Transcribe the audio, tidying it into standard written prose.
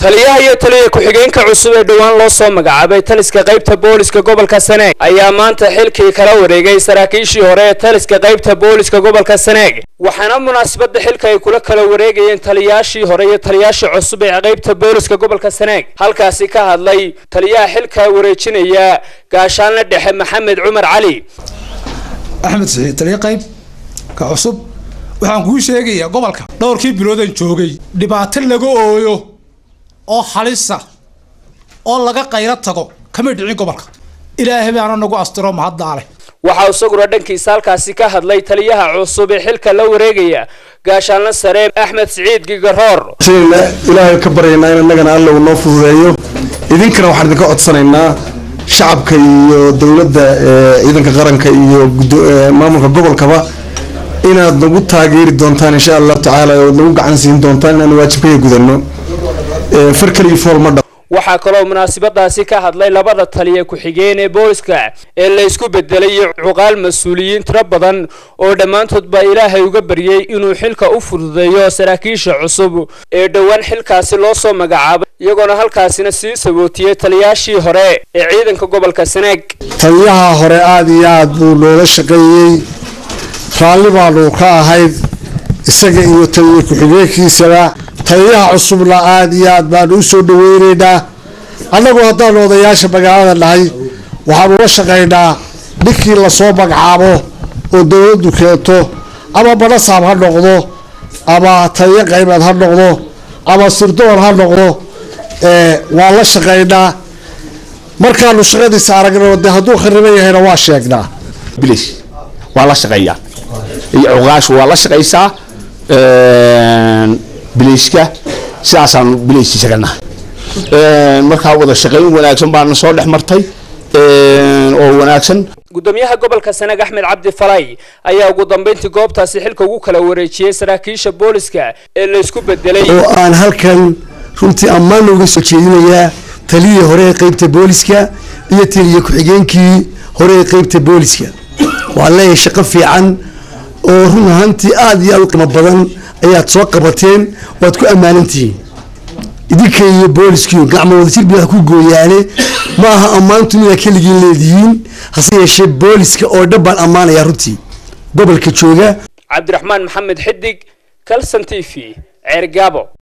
taliyaha iyo taliye ku-xigeenka cusub ee dhawaan loo soo magacaabay taliska qaybta booliska gobolka Sanaag ayaa maanta xilkii kala wareegay saraakiishii hore ee taliska qaybta booliska gobolka Sanaag waxaana munaasabada xilka ay kula kala wareegayeen taliyaashii hore iyo taliyaashii cusub ee qaybta booliska gobolka Sanaag halkaasi ka hadlay taliyaha xilka wareejinaya gaashaanle dhexe Maxamed Cumar Cali Axmed Saciid taliye qayb ka cusub waxaan ku sheegayaa gobolka dhowrkii biloodan joogay dhibaato laga ooyo oo xalisa oo laga qayra tago kama dhicin gobolka ilaahay baan nagu astiro mahaddaale waxa uu soo dhankiisa halkaasi ka hadlay taliyaha cusub ee xilka la wareegaya gaashaanle sare Axmed Saciid Gigaroor ilaahay ka baryayna in annagana alla uu noo fududeeyo idinkana waxaan idinka codsanaynaa shacabka iyo dawladda ciidanka qaranka iyo maamulka gobolkaba inaad nagu taageeri doontaan insha Allah tacaala oo nagu gacan siin doontaan inaan waajibkayga gudano farkali foolmada waxa kale oo munaasabadaasi ka hadlay labada taliye ku-xigeen ee booliska ee la isku bedelay cuqaal mas'uuliyiin tiro badan oo dhamaantood ba Ilaahay uga baryay inuu xilka u fududeeyo saraakiisha cusub ee dhawaan xilkaasi loo soo magacaabay iyagoo halkaasina sii sabootiyay taliyaashii hore ee ciidanka gobolka Sanaag taliyaha hore aad iyo aad buu loola shaqeeyay raalli baan ka ahayd isaga iyo taliye ku-xigeenkiisa taliyaha cusubna aad iyo aad baan u soo dhaweynaynaa annagu haddaan odayaasha magaalada nahay waxaan uga shaqaynaa ninkii la soo magacaabo oo dawladdu keento ama banasaab ha noqdo ama taliye qaybeed ha noqdo ama sirdoon ha noqdo waa la shaqaynaa markaanu shaqadiisa aragno dee hadduu khariban yahayna waa sheegnaa bilis waa la shaqeeyaa iyo cuqaash waa la shaqaysaa biliska sidaasaan biliska shaqanahay markaa wada shaqayn wanaagsan baan soo dhex martay oo wanaagsan gudoomiyaha gobolka Sanaag Axmed Cabdi Falay ayaa ugu dambeyntii goobtaasi xilka ugu kala wareejiyay saraakiisha booliska ee la isku bedelay oo aan halkan runtii ammaan uga soo jeedinayaa taliye hore ee qaybta booliska iyo taliye ku-xigeenkii hore ee qaybta booliska waa leeyahay shaqo fiican oo run ahaantii aad iyo aad u qiimo badan ayaad soo qabateen waad ku ammaanantihiin idinka iyo booliskiiyo gacmo wada jir baa ku gooyaane ma aha ammaantu inaad keligiin leedihiin hase yeeshee booliska oo dhan baan ammaanayaa runtii gobolka jooga Cabdiraxmaan Maxamed Xidig Kalsan TV Ceergaabo.